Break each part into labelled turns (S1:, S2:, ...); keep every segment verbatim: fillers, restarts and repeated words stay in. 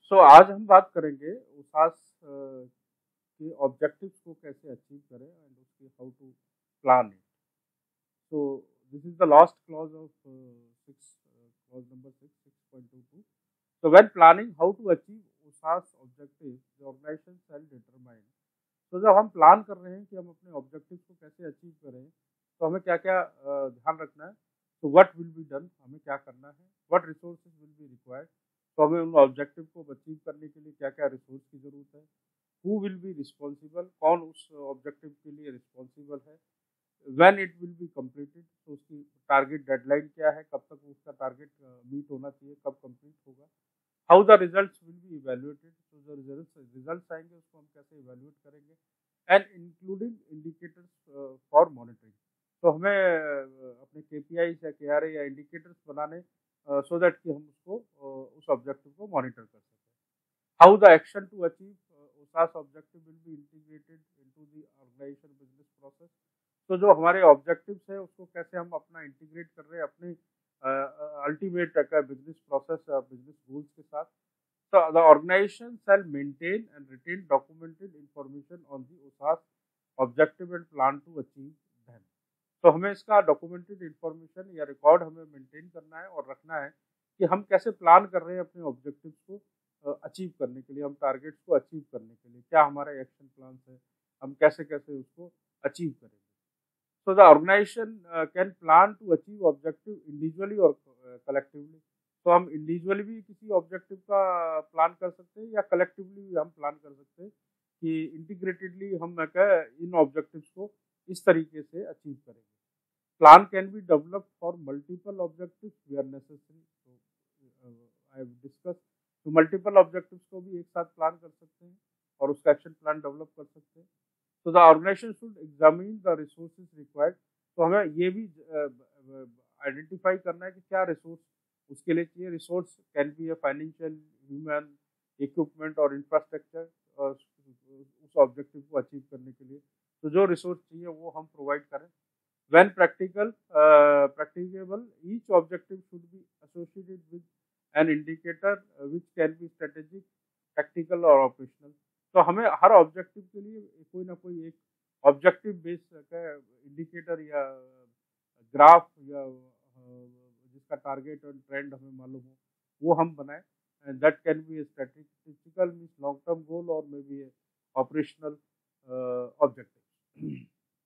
S1: सो आज हम बात करेंगे उसास के ऑब्जेक्टिव्स को कैसे अचीव करें एंड उसकी how to plan it. So this is the last clause of six clause number six six point two two. So when planning how to achieve U S A S objectives, the organization shall determine। तो जब हम plan कर रहे हैं कि हम अपने objectives को कैसे अचीव करें, तो हमें क्या क्या ध्यान रखना है। तो व्हाट विल बी डन, हमें क्या करना है, what resources will be required, तो हमें उन ऑब्जेक्टिव को अचीव करने के लिए क्या क्या रिसोर्स की जरूरत है, हु विल बी रिस्पॉन्सिबल, कौन उस ऑब्जेक्टिव के लिए रिस्पॉन्सिबल है, when it will be completed, तो उसकी टारगेट डेडलाइन क्या है, कब तक उसका टारगेट मीट होना चाहिए, कब कंप्लीट होगा, how the results will be evaluated, तो जो रिजल्ट्स रिजल्ट्स आएंगे उसको हम कैसे इवैल्यूएट करेंगे, and including indicators for monitoring. तो हमें uh, अपने केपीआई या केआरए या इंडिकेटर्स बनाने सो दैट कि हम उसको uh, उस ऑब्जेक्टिव को मॉनिटर कर सकें। How the action to achieve OHSAS objective will be integrated into the organisation business process. तो जो हमारे ऑब्जेक्टिव्स है उसको कैसे हम अपना इंटीग्रेट कर रहे हैं अपने ultimate business process business goals के साथ। So the organization shall maintain and retain documented information on the U S A S objective and plan to achieve them। तो हमें इसका डॉक्यूमेंटेड इंफॉर्मेशन या रिकॉर्ड हमें मेंटेन करना है और रखना है कि हम कैसे प्लान कर रहे हैं अपने ऑब्जेक्टिव्स को अचीव करने के लिए, हम टारगेट्स को अचीव करने के लिए क्या हमारा एक्शन प्लान है, हम कैसे कैसे उसको अचीव करेंगे। So the organization uh, can plan to achieve objective individually or uh, collectively। तो हम इंडिविजुअली भी किसी ऑब्जेक्टिव का प्लान कर सकते हैं या कलेक्टिवली भी हम प्लान कर सकते हैं कि इंटीग्रेटेडली हम इन ऑब्जेक्टिव्स को इस तरीके से अचीव करेंगे। Plan can be developed for multiple objectives where necessary. तो आई हैव डिस्कस, तो मल्टीपल ऑब्जेक्टिव्स को भी एक साथ प्लान कर सकते हैं और उसका एक्शन प्लान डेवलप कर सकते हैं। तो the organisation should examine the resources required. तो हमें ये भी आइडेंटिफाई करना है कि क्या रिसोर्स उसके लिए चाहिए। Resource can be a financial, human, equipment और इंफ्रास्ट्रक्चर उस ऑब्जेक्टिव को अचीव करने के लिए। तो जो रिसोर्स चाहिए वो हम प्रोवाइड करें। When practical practicable each objective should be associated with an indicator which can be strategic, tactical और ऑपरेशनल। तो हमें हर ऑब्जेक्टिव के लिए कोई ना कोई एक ऑब्जेक्टिव बेस्ड इंडिकेटर या ग्राफ या जिसका टारगेट और ट्रेंड हमें मालूम हो वो हम बनाएं। And that can be strategical means long term goal और may be operational objective.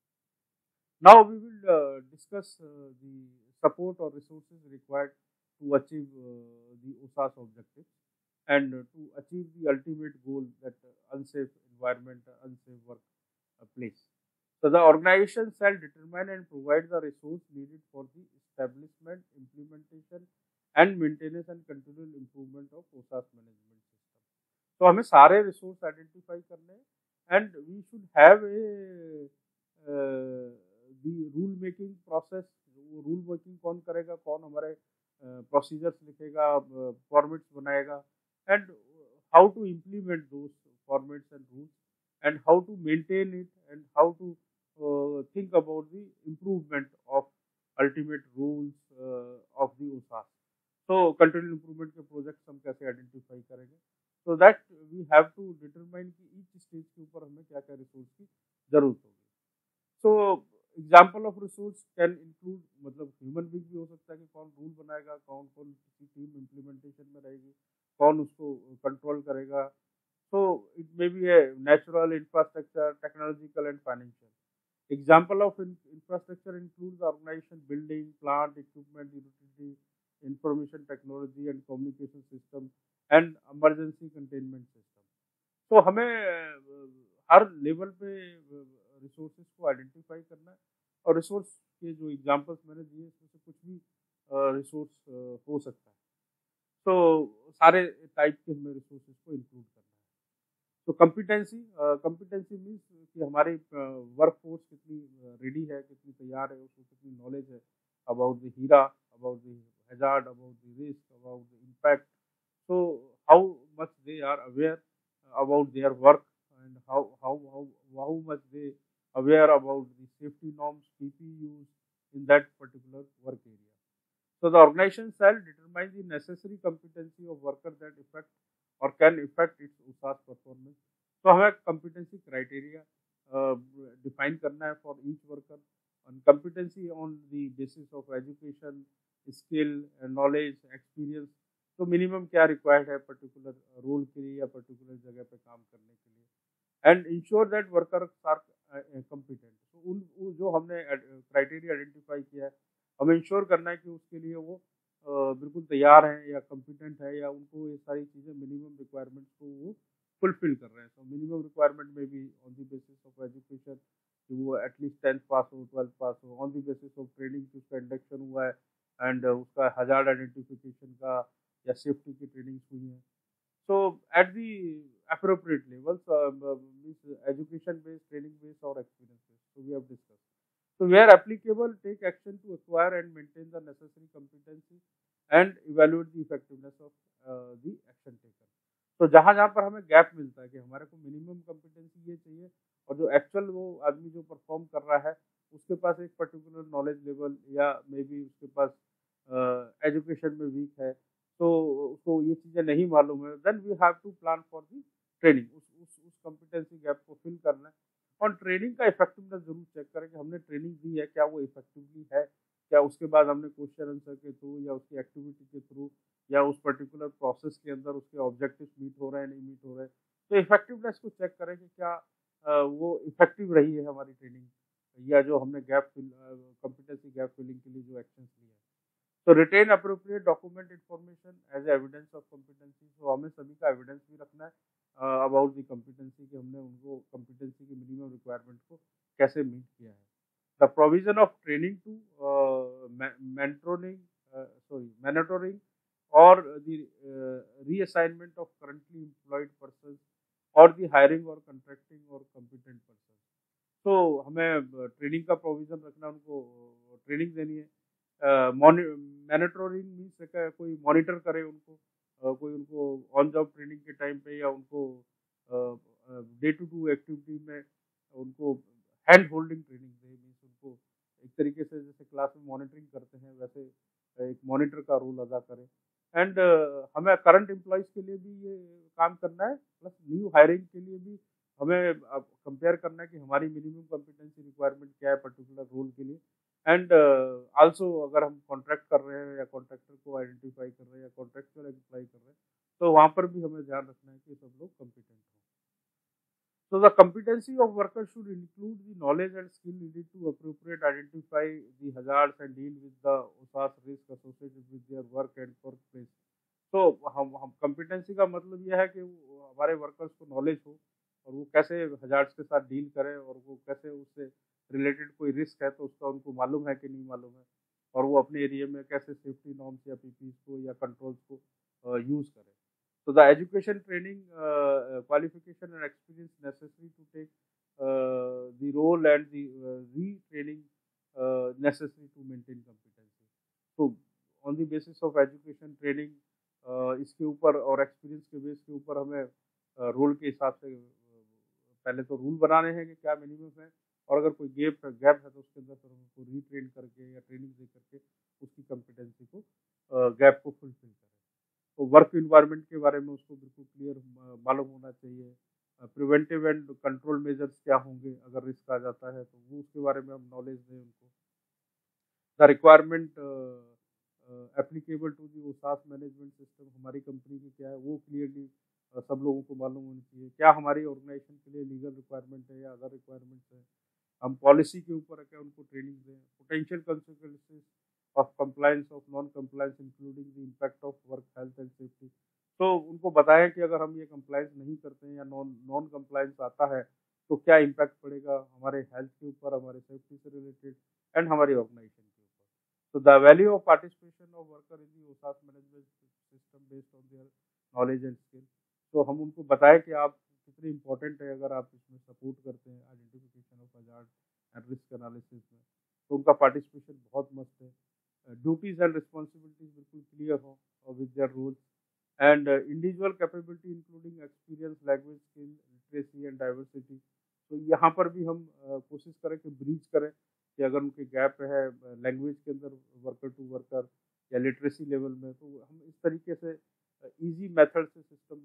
S1: Now we will discuss the support और resources required to achieve the OHSAS objective and to achieve the ultimate goal, that unsafe environment, unsafe work place. So the organization shall determine and provide the resource needed for the establishment, implementation and maintenance and continual improvement of O S A S management system. तो हमें सारे resource identify करने हैं and we should have a the rule making process. वो rule making कौन करेगा, कौन हमारे प्रोसीजर्स uh, लिखेगा, फॉर्मेट्स uh, बनाएगा, and how to implement those formats and rules, and how to maintain it, and how to uh, think about the improvement of ultimate rules uh, of the U S A S। So continual improvement के projects हम कैसे identify करेंगे, so that we have to determine कि each stage के ऊपर हमें क्या क्या रिसोर्स की जरूरत होगी। so example of resource can include, मतलब ह्यूमन बीइंग भी हो सकता है कि कौन रूल बनाएगा, कौन कौन किसी टीम इम्प्लीमेंटेशन में रहेगी, कौन उसको कंट्रोल करेगा। So it may be a natural, infrastructure, technological and financial. Example of infrastructure include the organisation building, plant, equipment, utility, information technology and communication system and emergency containment system. तो हमें हर level पे resources को identify करना है और resource के जो एग्जांपल्स मैंने दिए इसमें से कुछ भी रिसोर्स हो सकता है। तो सारे टाइप के हमें रिसोर्सेज को इंक्लूड करना है। तो कॉम्पिटेंसी, कॉम्पिटेंसी मीन्स कि हमारी वर्क फोर्स कितनी रेडी है, कितनी तैयार है, उसको कितनी नॉलेज है about the HIRA, about the hazard, about the risk, about the impact. so how much they are aware about their work and how how how how much they aware about the safety norms, P P Us in that particular work area. So the organization shall determine the necessary competency of workers that affect और can affect its OHSAS performance. तो हमें competency criteria define करना है for each worker on competency on the basis of education, skill, knowledge, experience. तो minimum क्या required है particular role के लिए या पर्टिकुलर जगह पे काम करने के लिए, and ensure that workers are competent. तो उन उन जो हमने क्राइटेरिया आइडेंटिफाई किया है, हमें इंश्योर करना है कि उसके लिए वो अ, बिल्कुल तैयार हैं या कॉम्पिटेंट है, या उनको ये सारी चीज़ें मिनिमम रिक्वायरमेंट्स को वो फुलफिल कर रहे हैं। तो मिनिमम रिक्वायरमेंट में भी on the basis of education कि वो एटलीस्ट टेंथ पास हो, ट्वेल्थ पास हो, on the basis of training कि उसका इंडक्शन हुआ है एंड उसका हजार्ड आइडेंटिफिकेशन का या सेफ्टी की ट्रेनिंग्स हुई हैं। So at the appropriate levels, uh, means education based, training based, or experience based. So we have discussed. So where applicable, take action to acquire and maintain the necessary competency and evaluate the effectiveness of uh, the action taken. तो जहाँ जहाँ पर हमें gap मिलता है कि हमारे को मिनिमम कॉम्पिटेंसी ये चाहिए और जो एक्चुअल वो आदमी जो परफॉर्म कर रहा है उसके पास एक पर्टिकुलर नॉलेज लेवल या मे बी उसके पास एजुकेशन में वीक है, तो उसको ये चीज़ें नहीं मालूम है, then we have to plan for the training. उस उस उस कॉम्पिटेंसी गैप को फिल करना है और ट्रेनिंग का इफेक्टिवनेस जरूर चेक करें कि हमने ट्रेनिंग दी है क्या वो इफेक्टिवली है, क्या उसके बाद हमने क्वेश्चन आंसर के थ्रू या उसकी एक्टिविटी के थ्रू या उस पर्टिकुलर प्रोसेस के अंदर उसके ऑब्जेक्टिव्स मीट हो रहे हैं नहीं मीट हो रहे हैं। तो इफेक्टिवनेस को चेक करें कि क्या अ, वो इफेक्टिव रही है हमारी ट्रेनिंग या जो हमने gap fill competency gap filling के लिए जो एक्शन लिए हैं। तो retain appropriate document information as evidence of competency. तो हमें सभी का एविडेंस भी रखना है अबाउट दी कॉम्पिटेंसी कि हमने उनको कॉम्पिटेंसी की मिनिमम रिक्वायरमेंट को कैसे मीट किया है। The provision of training to mentoring sorry mentoring और the reassignment of currently employed person और द हायरिंग और कंट्रैक्टिंग और कॉम्पिटेंट पर्सन। तो हमें ट्रेनिंग का प्रोविजन रखना, उनको ट्रेनिंग देनी है। मैनेटरिंग मीन्स कोई मॉनिटर करे उनको, अ, कोई उनको ऑन जॉब ट्रेनिंग के टाइम पे या उनको डे टू डू एक्टिविटी में उनको हैंड होल्डिंग ट्रेनिंग दे, मीन्स उनको एक तरीके से जैसे क्लास में मॉनिटरिंग करते हैं वैसे एक मॉनिटर का रोल अदा करे। एंड हमें करंट एम्प्लॉयज़ के लिए भी ये काम करना है, प्लस न्यू हायरिंग के लिए भी हमें कंपेयर करना है कि हमारी मिनिमम कॉम्पिटेंसी रिक्वायरमेंट क्या है पर्टिकुलर रोल के लिए। एंड आल्सो अगर हम कॉन्ट्रैक्ट कर रहे हैं या कॉन्ट्रैक्टर को आइडेंटिफाई कर रहे हैं या कॉन्ट्रैक्चुअल एम्प्लॉय कर रहे हैं, तो वहाँ पर भी हमें ध्यान रखना है कि सब लोग कॉम्पिटेंट हों। So the competency of workers should include the knowledge and skill needed to appropriate identify the hazards and deal with the उसास risk associated with their work and workplace. तो हम हम competency का मतलब यह है कि वो हमारे वर्कर्स को नॉलेज हो और वो कैसे हजार्ड्स के साथ डील करें और वो कैसे उससे रिलेटेड कोई रिस्क है तो उसका उनको मालूम है कि नहीं मालूम है, और वो अपने एरिया में कैसे सेफ्टी नॉर्म्स या पीपीज को या कंट्रोल्स को यूज़ करें। So the education, training, uh, qualification and experience necessary to take uh, the role and the uh, retraining uh, necessary to maintain competency. So on the basis of education, training, uh, इसके ऊपर और experience के base के ऊपर हमें role uh, के हिसाब से uh, पहले तो रूल बनाने हैं कि क्या मिनिमम है, और अगर कोई गैप गैप है तो उसके अंदर फिर हमको रीट्रेन करके या ट्रेनिंग दे करके उसकी कॉम्पिटेंसी को गैप को फुलफिल करें। तो वर्क इन्वायरमेंट के बारे में उसको बिल्कुल क्लियर मालूम होना चाहिए। प्रिवेंटिव एंड कंट्रोल मेजर्स क्या होंगे अगर रिस्क आ जाता है, तो वो उसके बारे में हम नॉलेज दें उनको। The requirement applicable to the OHSAS management system, हमारी कंपनी की क्या है वो क्लियरली सब लोगों को मालूम होनी चाहिए। क्या हमारी ऑर्गेनाइजेशन के लिए लीगल रिक्वायरमेंट है या अदर रिक्वायरमेंट्स है, हम पॉलिसी के ऊपर क्या उनको ट्रेनिंग दें। Potential consequences of compliance of non compliance including the impact of work health and safety। तो उनको बताएं कि अगर हम ये कंप्लायंस नहीं करते हैं या नॉन नॉन कंप्लायंस आता है तो क्या इम्पैक्ट पड़ेगा हमारे हेल्थ के ऊपर, हमारे सेफ्टी से रिलेटेड एंड हमारी ऑर्गेनाइजेशन के ऊपर। तो the value of participation of worker in the OHSAS management system based on their knowledge and skill. तो हम उनको बताएं कि आप कितनी इंपॉर्टेंट है अगर आप इसमें सपोर्ट करते हैं identification of hazard and risk analysis में, तो उनका पार्टिसिपेशन बहुत मस्त है। ड्यूटीज एंड रिस्पॉन्सिबिलिटीज बिल्कुल क्लियर हो और with their rules and individual capability including experience, language skill, literacy and diversity. तो यहाँ पर भी हम uh, कोशिश करें कि ब्रीच करें कि अगर उनके गैप है लैंग्वेज के अंदर वर्कर टू वर्कर या लिटरेसी लेवल में, तो हम इस तरीके से इजी मेथड से सिस्टम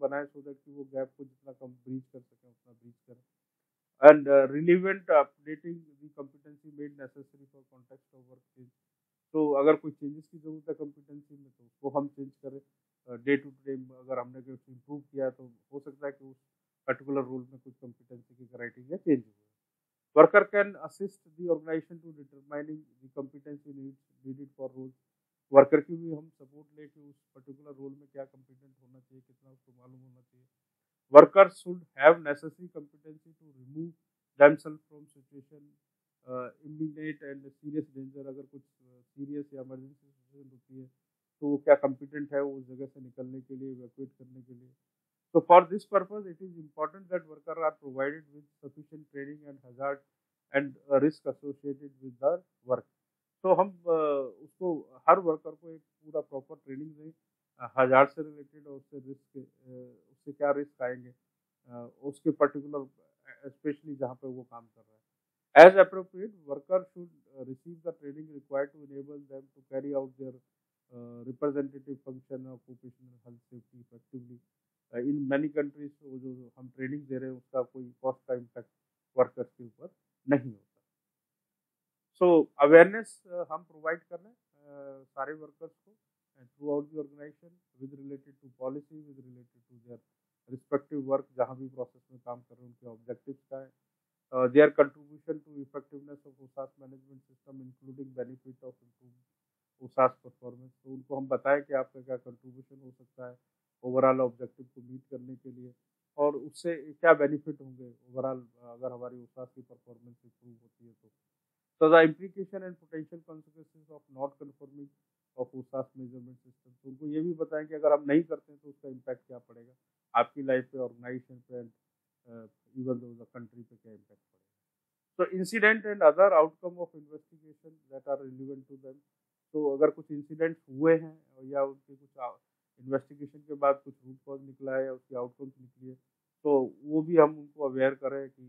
S1: बनाए सो दैट कि वो गैप को जितना कम ब्रीच कर सकें उतना ब्रीच करें। And relevant updating the competency made necessary for context of work change. तो अगर कोई चेंजेस की जरूरत है कॉम्पिटेंसी में तो उसको हम चेंज करें। डे टू डे अगर हमने कुछ इम्प्रूव किया तो हो सकता है कि उस पर्टिकुलर रोल में कुछ कॉम्पिटेंसी की क्राइटेरिया चेंज हुए। Worker can assist the organisation to determining the competency needed for role. Worker की भी हम सपोर्ट लें कि उस पर्टिकुलर रोल में क्या कॉम्पिटेंट होना चाहिए, कितना उसको मालूम होना चाहिए। Workers should have necessary competency to remove themself from situation immediate and serious danger. अगर कुछ सीरियस या इमरजेंसी सिचुएशन होती है तो वो क्या कॉम्पिटेंट है उस जगह से निकलने के लिए, इवैक्यूएट करने के लिए। So for this purpose, it is important that workers are provided with sufficient training and hazard and uh, risk associated with the work. तो हम uh, उसको हर वर्कर को एक पूरा प्रॉपर ट्रेनिंग दें हजार से रिलेटेड और उससे रिस्क उससे क्या रिस्क आएंगे uh, उसके पर्टिकुलर स्पेशली जहाँ पे वो काम कर रहा है। As appropriate worker should receive the training required to enable them to carry out their representative function of occupational health safety effectively. In many countries वो जो हम ट्रेनिंग दे रहे हैं उसका कोई कॉस्ट का इम्पैक्ट वर्कर्स के ऊपर नहीं होता। सो अवेयरनेस हम प्रोवाइड कर रहे हैं सारे वर्कर्स को throughout the organisation with related to policy, with related to their respective work, जहाँ भी प्रोसेस में काम कर रहे हैं उनके ऑब्जेक्टिव्स क्या है, their contribution to effectiveness of OHSAS management system including benefit of improve OHSAS performance. तो उनको हम बताएं कि आपका क्या कंट्रीब्यूशन हो सकता है ओवरऑल ऑब्जेक्टिव को मीट करने के लिए और उससे क्या बेनिफिट होंगे ओवरऑल अगर हमारी ओसास की परफॉर्मेंस इंप्रूव होती है तो। So the implication and potential consequences of not conforming of O S A S measurement system। तो उनको ये भी बताएं कि अगर आप नहीं करते हैं तो उसका इम्पैक्ट क्या पड़ेगा आपकी लाइफ पे, ऑर्गेनाइजेशन पे and even though the country पे क्या इम्पैक्ट पड़ेगा। तो incident and other outcome of investigation that are relevant to them. तो अगर कुछ इंसिडेंट्स हुए हैं या उनके कुछ इन्वेस्टिगेशन के बाद कुछ रूट कॉज निकला है या उसकी आउटकम्स निकली है तो वो भी हम उनको अवेयर करें कि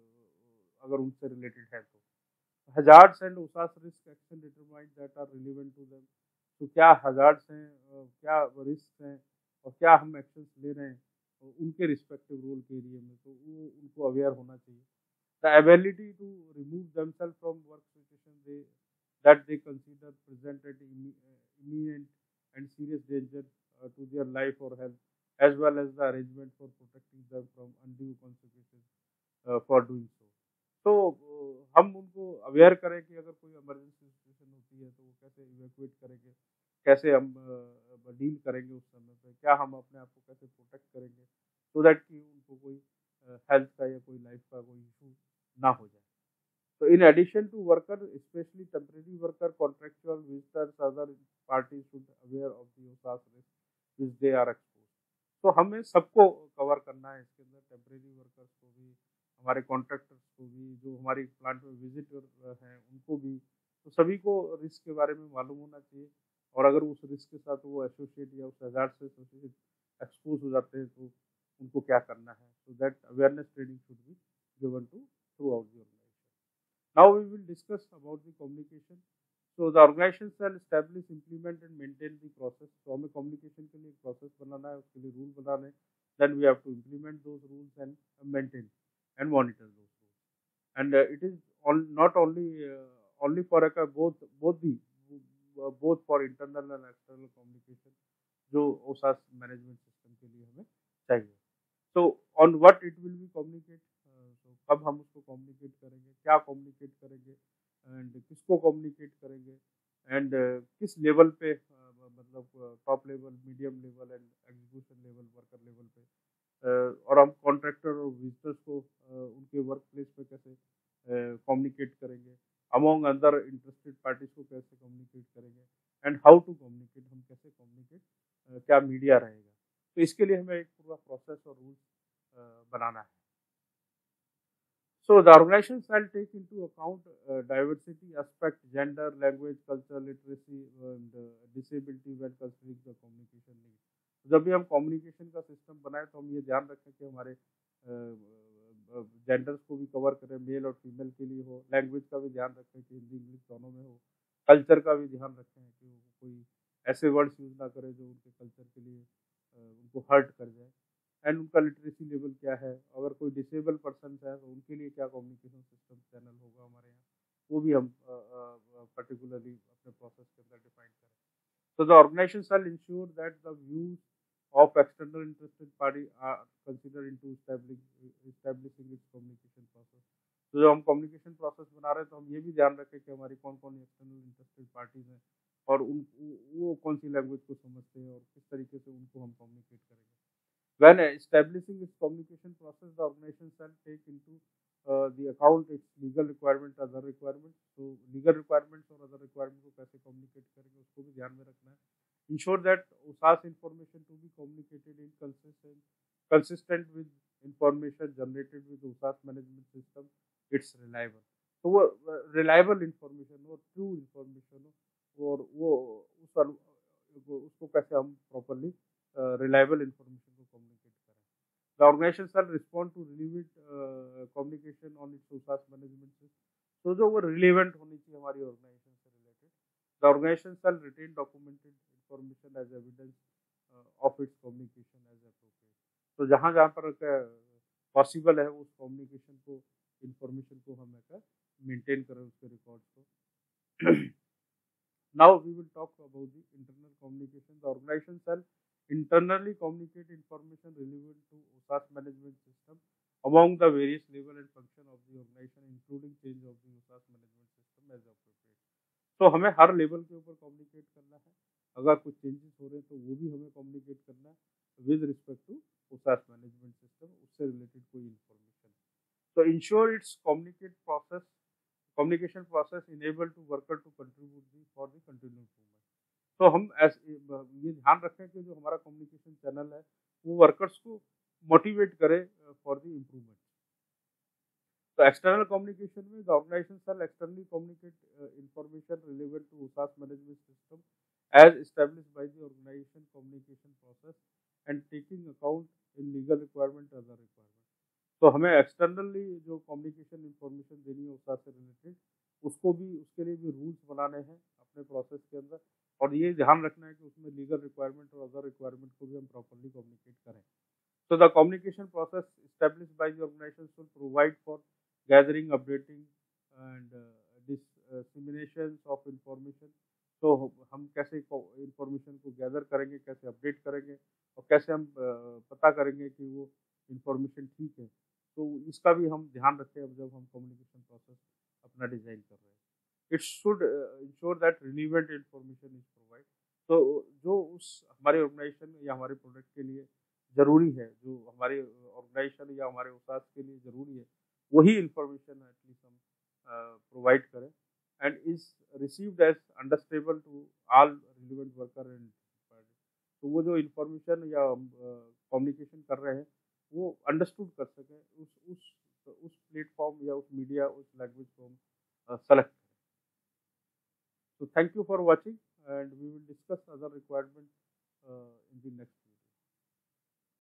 S1: अगर उनसे रिलेटेड है तो। Hazards and OHSAS risk action determined that are relevant to them. तो क्या हजार्ड्स हैं, क्या रिस्क हैं और क्या हम एक्शंस ले रहे हैं उनके रिस्पेक्टिव रोल के एरिया में, तो वो उनको अवेयर होना चाहिए। The ability to remove themself from work situation they that they consider presented immediate and serious danger to their life or health, as well as the arrangement for protecting them from undue consequences uh, for doing so। तो uh, हम उनको aware करें कि अगर कोई emergency situation होती है तो वो कैसे इवैक्यूएट करेंगे, कैसे हम डील uh, करेंगे उस समय पे, क्या हम अपने आप को कैसे प्रोटेक्ट करेंगे सो दैट कि उनको कोई हेल्थ uh, का या कोई लाइफ का कोई इशू ना हो जाए। तो in addition to worker specially temporary worker, contractual visitors, other parties should aware of the OHSAS risk which they are exposed। तो हमें सबको कवर करना है इसके अंदर, टेम्परेरी वर्कर्स को भी, हमारे कॉन्ट्रैक्टर्स को भी, जो हमारी प्लांट में विजिटर हैं उनको भी, तो सभी को रिस्क के बारे में मालूम होना चाहिए। और अगर उस रिस्क के साथ वो एसोसिएट या उस हजार्ड से एसोसिएट एक्सपोज हो जाते हैं तो उनको क्या करना है। So that awareness training should be given to throughout the organisation. Now we will discuss about the communication. So the organization shall establish, implement and maintain the process। तो हमें communication के लिए प्रोसेस बनाना है, उसके लिए rule बनाने हैं। Then we have to implement those rules and maintain and monitor those rules। And uh, it is all, not only uh, only for a both both the uh, both for internal and external communication जो ओसास management system के लिए हमें चाहिए। So on what it will be communicate, uh, so कब हम उसको communicate करेंगे, क्या communicate करेंगे एंड किसको कम्युनिकेट करेंगे एंड uh, किस लेवल पे uh, मतलब top level, medium level and execution level, worker level पे, uh, और हम कॉन्ट्रैक्टर और विजिटर्स को uh, उनके वर्क प्लेस पे कैसे कम्युनिकेट uh, करेंगे, अमोंग अदर इंटरेस्टेड पार्टीज को कैसे कम्युनिकेट करेंगे एंड हाउ टू कम्युनिकेट, हम कैसे कम्युनिकेट, uh, क्या मीडिया रहेगा। तो इसके लिए हमें एक पूरा प्रोसेस और रूल्स uh, बनाना है। So the organization shall take into account uh, diversity aspect, gender, language, culture, literacy and uh, disability when considering the communication needs। जब भी हम कम्युनिकेशन का सिस्टम बनाए तो हम ये ध्यान रखें कि हमारे जेंडर्स uh, को भी कवर करें, मेल और फीमेल के लिए हो, लैंग्वेज का भी ध्यान रखें कि हिंदी इंग्लिश दोनों में हो, कल्चर का भी ध्यान रखें कि वो कोई ऐसे वर्ड्स यूज ना करें जो उनके कल्चर के लिए uh, उनको हर्ट कर जाए। एंड उनका लिटरेसी लेवल क्या है, अगर कोई डिसेबल पर्सन है तो उनके लिए क्या कम्युनिकेशन सिस्टम चैनल होगा हमारे यहाँ, वो भी हम पर्टिकुलरली अपने प्रोसेस के अंदर डिफाइन करें. So the organization shall ensure that the views of external interested party are considered into establishing establishing its communication process. तो जो हम कम्युनिकेशन प्रोसेस बना रहे हैं तो हम ये भी ध्यान रखें कि हमारी कौन कौन एक्सटर्नल इंटरेस्टेड पार्टीज हैं और उन वो कौन सी लैंग्वेज को समझते हैं और किस तरीके से उनको हम कम्युनिकेट करेंगे. When establishing its communication process, the organization shall take into uh, the account its legal requirement, other requirements. So legal requirements और other requirements को कैसे communicate करेंगे उसको भी ध्यान में रखना है. Ensure that U S A S information to be communicated in consistent consistent with information generated with U S A S management system. It's reliable. तो वो reliable information हो, true information हो और वो उस उसको कैसे हम properly uh, reliable information को communicate करें. The organization shall respond to relevant uh, communication on its U S A S management system. तो जो वो relevant होनी चाहिए हमारी organization से related. The organization shall retain documented information as evidence uh, of its communication as appropriate. तो जहाँ जहाँ पर possible है उस communication को information को हम ऐसा maintain करें उसके records को. Now we will talk about the internal communication. The organization shall internally communicate information relevant to U S A S management system among the various level and function of the organization, including change of the U S A S management system as appropriate. तो हमें हर level के ऊपर communicate करना है. अगर कुछ changes हो रहे हैं तो वो भी हमें कम्युनिकेट करना है with respect to U S A S management system, उससे रिलेटेड कोई इन्फॉर्मेशन. तो ensure its communicate process communication process enable to worker to contribute the for the continuous improvement. तो हम ऐसे ये ध्यान रखें कि जो हमारा कम्युनिकेशन चैनल है वो वर्कर्स को मोटिवेट करे फॉर द इम्प्रूवमेंट. तो एक्सटर्नल कम्युनिकेशन में the organisation shall externally communicate information relevant to U S A S management system as established by the organisation communication process and taking account in legal requirement other requirement. तो हमें externally जो communication information देनी है उससे से related उसको भी उसके लिए भी रूल्स बनाने हैं अपने प्रोसेस के अंदर और ये ध्यान रखना है कि उसमें लीगल रिक्वायरमेंट और अदर रिक्वायरमेंट को भी हम प्रॉपर्ली कम्युनिकेट करें. So the communication process established by the organization should provide for gathering, updating and uh, dissemination of information. तो हम कैसे इंफॉर्मेशन को गैदर करेंगे, कैसे अपडेट करेंगे और कैसे हम पता करेंगे कि वो इंफॉर्मेशन ठीक है. तो इसका भी हम ध्यान रखें अब जब हम कम्युनिकेशन प्रोसेस अपना डिजाइन कर रहे हैं. It should ensure that relevant information is provide. तो जो उस हमारे ऑर्गेनाइजेशन या हमारे प्रोडक्ट के लिए ज़रूरी है, जो हमारे ऑर्गेनाइजेशन या हमारे उसास के लिए ज़रूरी है, वही इंफॉर्मेशन एटलीस्ट हम प्रोवाइड करें and is received as understandable to all relevant worker and. तो वो जो इंफॉर्मेशन या कम्युनिकेशन कर रहे हैं वो अंडरस्टूड कर सकें उस उस उस प्लेटफॉर्म या उस मीडिया उस लैंग्वेज को हम सेलेक्ट करें. So thank you for watching and we will discuss other requirements uh, in the next video.